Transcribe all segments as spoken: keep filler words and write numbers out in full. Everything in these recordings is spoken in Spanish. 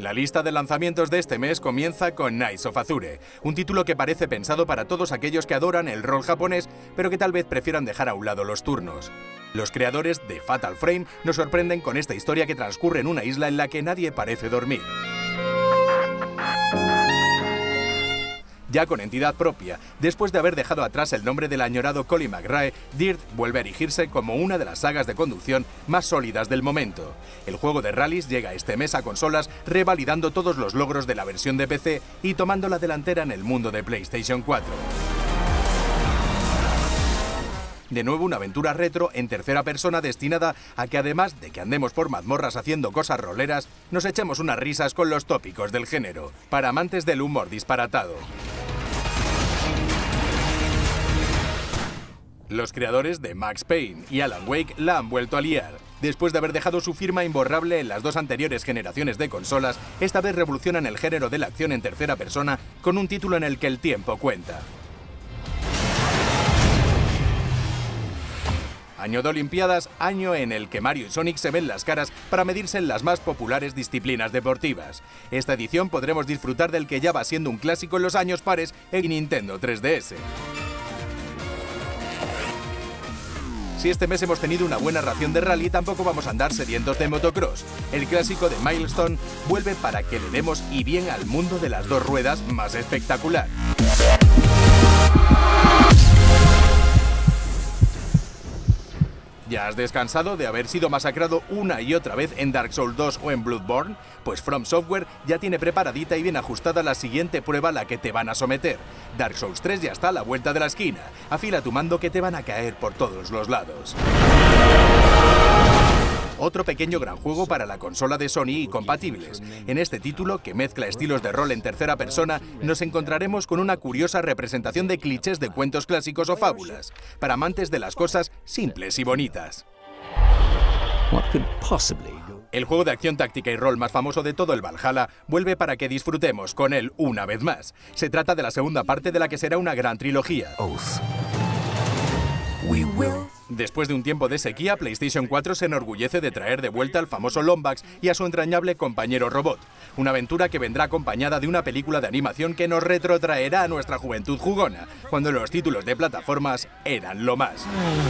La lista de lanzamientos de este mes comienza con Knights of Azure, un título que parece pensado para todos aquellos que adoran el rol japonés, pero que tal vez prefieran dejar a un lado los turnos. Los creadores de Fatal Frame nos sorprenden con esta historia que transcurre en una isla en la que nadie parece dormir. Ya con entidad propia, después de haber dejado atrás el nombre del añorado Colin McRae, Dirt vuelve a erigirse como una de las sagas de conducción más sólidas del momento. El juego de rallies llega este mes a consolas, revalidando todos los logros de la versión de P C y tomando la delantera en el mundo de PlayStation cuatro. De nuevo una aventura retro en tercera persona destinada a que, además de que andemos por mazmorras haciendo cosas roleras, nos echemos unas risas con los tópicos del género, para amantes del humor disparatado. Los creadores de Max Payne y Alan Wake la han vuelto a liar. Después de haber dejado su firma imborrable en las dos anteriores generaciones de consolas, esta vez revolucionan el género de la acción en tercera persona con un título en el que el tiempo cuenta. Año de Olimpiadas, año en el que Mario y Sonic se ven las caras para medirse en las más populares disciplinas deportivas. Esta edición podremos disfrutar del que ya va siendo un clásico en los años pares en Nintendo tres D S. Si este mes hemos tenido una buena ración de rally, tampoco vamos a andar sedientos de motocross. El clásico de Milestone vuelve para que le demos y bien al mundo de las dos ruedas más espectacular. ¿Ya has descansado de haber sido masacrado una y otra vez en Dark Souls dos o en Bloodborne? Pues From Software ya tiene preparadita y bien ajustada la siguiente prueba a la que te van a someter. Dark Souls tres ya está a la vuelta de la esquina. Afila tu mando que te van a caer por todos los lados. Otro pequeño gran juego para la consola de Sony y compatibles. En este título, que mezcla estilos de rol en tercera persona, nos encontraremos con una curiosa representación de clichés de cuentos clásicos o fábulas, para amantes de las cosas simples y bonitas. El juego de acción, táctica y rol más famoso de todo el Valhalla vuelve para que disfrutemos con él una vez más. Se trata de la segunda parte de la que será una gran trilogía. Después de un tiempo de sequía, PlayStation cuatro se enorgullece de traer de vuelta al famoso Lombax y a su entrañable compañero robot. Una aventura que vendrá acompañada de una película de animación que nos retrotraerá a nuestra juventud jugona, cuando los títulos de plataformas eran lo más.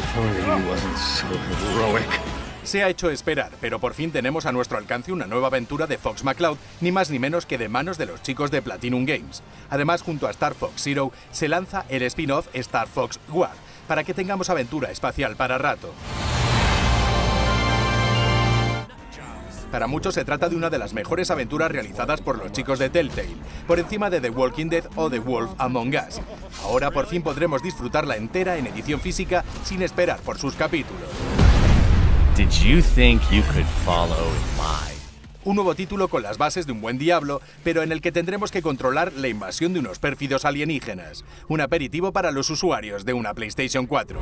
Se ha hecho esperar, pero por fin tenemos a nuestro alcance una nueva aventura de Fox McCloud, ni más ni menos que de manos de los chicos de Platinum Games. Además, junto a Star Fox Zero, se lanza el spin-off Star Fox War, para que tengamos aventura espacial para rato. Para muchos se trata de una de las mejores aventuras realizadas por los chicos de Telltale, por encima de The Walking Dead o The Wolf Among Us. Ahora por fin podremos disfrutarla entera en edición física sin esperar por sus capítulos. Did you think you could follow in line? Un nuevo título con las bases de un buen Diablo, pero en el que tendremos que controlar la invasión de unos pérfidos alienígenas. Un aperitivo para los usuarios de una PlayStation cuatro.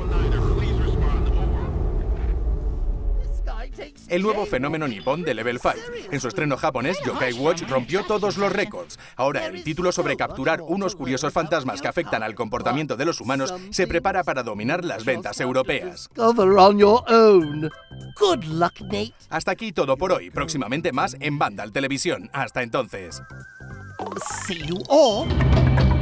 El nuevo fenómeno nipón de Level cinco. En su estreno japonés, Yokai Watch rompió todos los récords. Ahora el título sobre capturar unos curiosos fantasmas que afectan al comportamiento de los humanos se prepara para dominar las ventas europeas. Hasta aquí todo por hoy. Próximamente más en Vandal Televisión. Hasta entonces. See you all